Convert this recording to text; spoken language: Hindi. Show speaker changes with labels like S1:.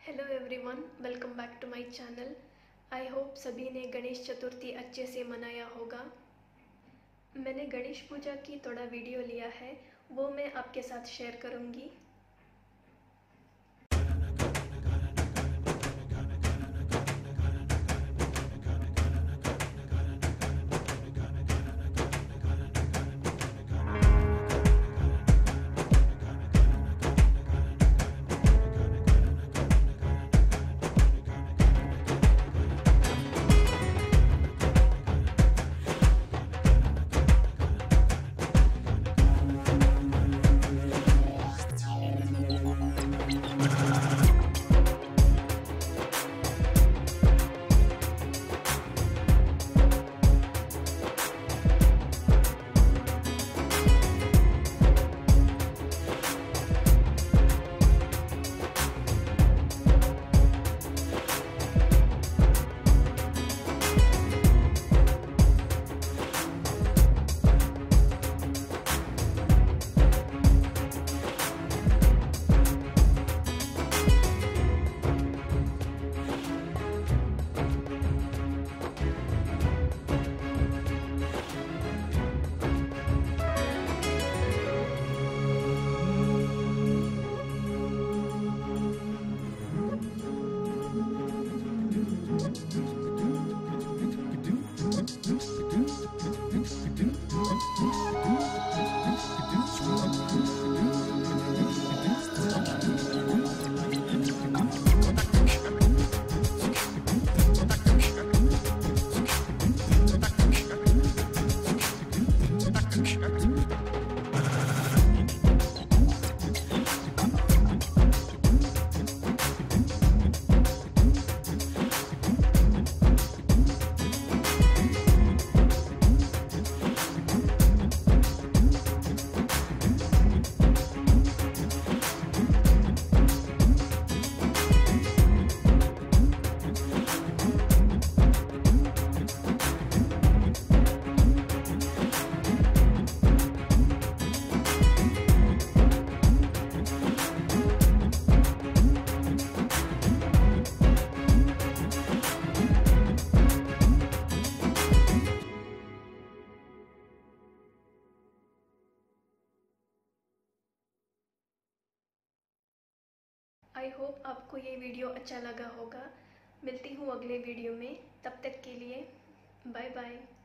S1: Hello everyone, welcome back to my channel. I hope सभी ने गणेश चतुर्थी अच्छे से मनाया होगा। मैंने गणेश पूजा की थोड़ा वीडियो लिया है, वो मैं आपके साथ शेयर करूँगी। आई होप आपको ये वीडियो अच्छा लगा होगा। मिलती हूँ अगले वीडियो में, तब तक के लिए बाय बाय।